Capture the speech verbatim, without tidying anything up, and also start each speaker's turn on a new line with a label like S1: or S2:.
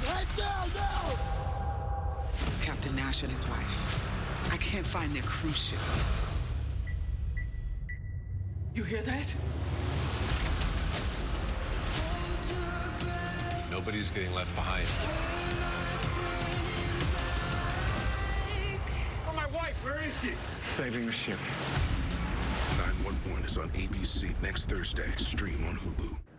S1: Head down now!
S2: Captain Nash and his wife. I can't find their cruise ship. You hear that?
S3: Nobody's getting left behind.
S4: Oh, my wife, where is she?
S5: Saving the ship.
S6: nine one one is on A B C next Thursday. Stream on Hulu.